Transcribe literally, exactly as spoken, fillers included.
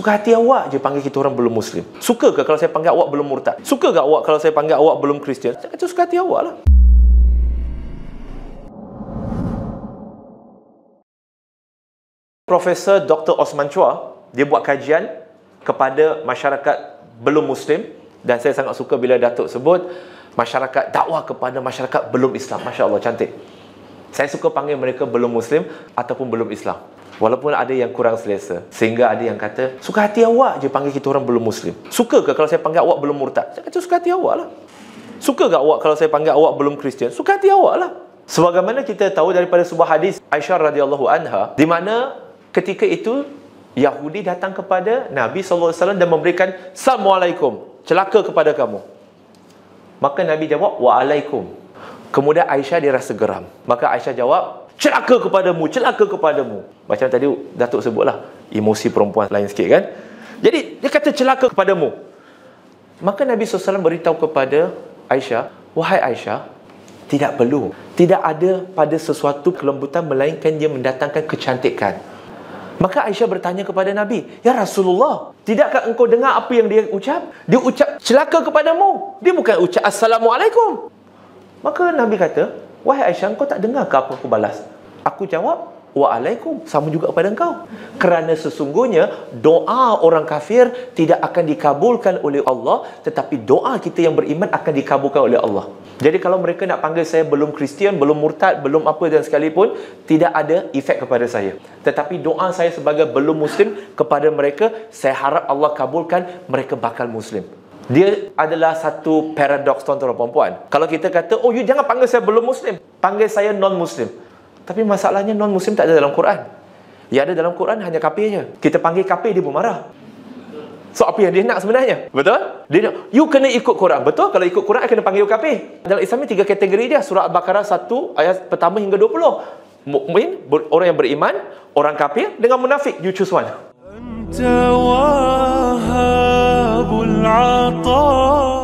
Suka hati awak je panggil kita orang belum Muslim. Suka ke kalau saya panggil awak belum murtad? Suka ke awak kalau saya panggil awak belum Kristian? Saya kata suka hati awak lah. Profesor Doktor Osman Chua, dia buat kajian kepada masyarakat belum Muslim, dan saya sangat suka bila Datuk sebut masyarakat, dakwah kepada masyarakat belum Islam. Masya Allah, cantik. Saya suka panggil mereka belum Muslim ataupun belum Islam, walaupun ada yang kurang selesa. Sehingga ada yang kata, suka hati awak je panggil kita orang belum Muslim. Suka ke kalau saya panggil awak belum murtad? Saya kata suka hati awak lah. Suka ke awak kalau saya panggil awak belum Kristian? Suka hati awak lah. Sebagaimana kita tahu daripada sebuah hadis Aisyah radhiyallahu anha, di mana ketika itu Yahudi datang kepada Nabi sallallahu alaihi wasallam dan memberikan Assalamualaikum, celaka kepada kamu. Maka Nabi jawab, Waalaikum. Kemudian Aisyah dia rasa geram. Maka Aisyah jawab, celaka kepadamu, celaka kepadamu. Macam tadi Datuk sebutlah, emosi perempuan lain sikit kan. Jadi dia kata celaka kepadamu. Maka Nabi sallallahu alaihi wasallam beritahu kepada Aisyah, wahai Aisyah, tidak perlu. Tidak ada pada sesuatu kelembutan melainkan dia mendatangkan kecantikan. Maka Aisyah bertanya kepada Nabi, ya Rasulullah, tidakkah engkau dengar apa yang dia ucap? Dia ucap celaka kepadamu. Dia bukan ucap Assalamualaikum. Maka Nabi kata, wahai Aisyah, engkau tak dengar ke apa aku balas? Aku jawab, Waalaikum, sama juga kepada engkau. Kerana sesungguhnya doa orang kafir tidak akan dikabulkan oleh Allah, tetapi doa kita yang beriman akan dikabulkan oleh Allah. Jadi kalau mereka nak panggil saya belum Kristian, belum murtad, belum apa dan sekalipun, tidak ada efek kepada saya. Tetapi doa saya sebagai belum Muslim kepada mereka, saya harap Allah kabulkan, mereka bakal Muslim. Dia adalah satu paradoks tuan-tuan dan puan-puan. Kalau kita kata, oh you jangan panggil saya belum Muslim, panggil saya non-Muslim. Tapi masalahnya non-Muslim tak ada dalam Quran. Yang ada dalam Quran hanya kafir je. Kita panggil kafir, dia pun marah. So apa yang dia nak sebenarnya? Betul? Dia nak, you kena ikut Quran. Betul? Kalau ikut Quran, kena panggil kafir. Dalam Islam ni tiga kategori dia. Surah Al-Baqarah satu ayat pertama hingga dua puluh. Mukmin, orang yang beriman, orang kafir, dengan munafik. You choose one.